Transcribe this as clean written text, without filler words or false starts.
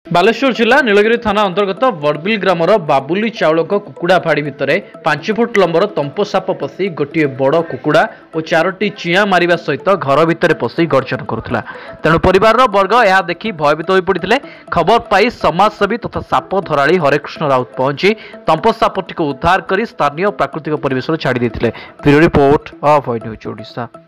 बालेश्वर जिला नीलगिरी थाना अंतर्गत बड़बिल ग्रामर बाबुली चाउल कुकुड़ा फाड़ी भितर 5 फुट लंबर तंप साप पशि गोटे बड़ कुकुड़ा और 4टी चिया मारिबा सहित घर भितर पशि गर्जन करुला। तेणु परिवार वर्ग यह देखि भयभीत हो पड़ते। खबर पाई समाजसेवी तथा साप धराड़ी हरेकृष्ण राउत पहुंची तंप सापटी को उद्धार कर स्थानीय प्राकृतिक परिवेश छाड़ी। Bureau report of news Odisha.